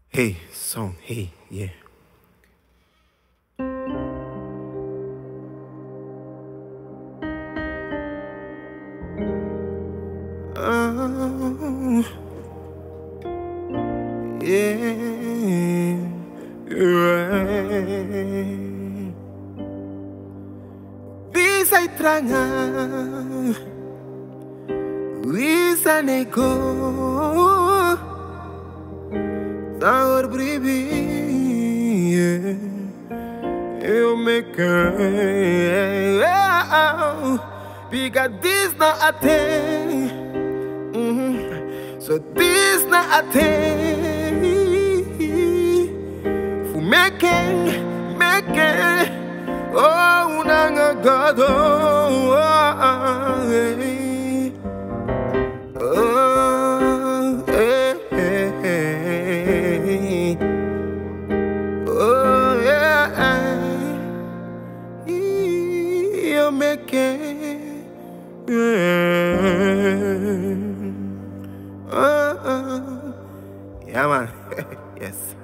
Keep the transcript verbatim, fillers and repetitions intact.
Hey, song, hey, yeah. Oh, yeah, right. Bisa tranga, bisa nego, saor bribi, eu me quero, because this not a thing. So this not a thing. For making, making, oh, nanga God, oh, oh, eh, eh, eh, oh, yeah, you making, yeah. Uh, uh, yeah, man. Yes.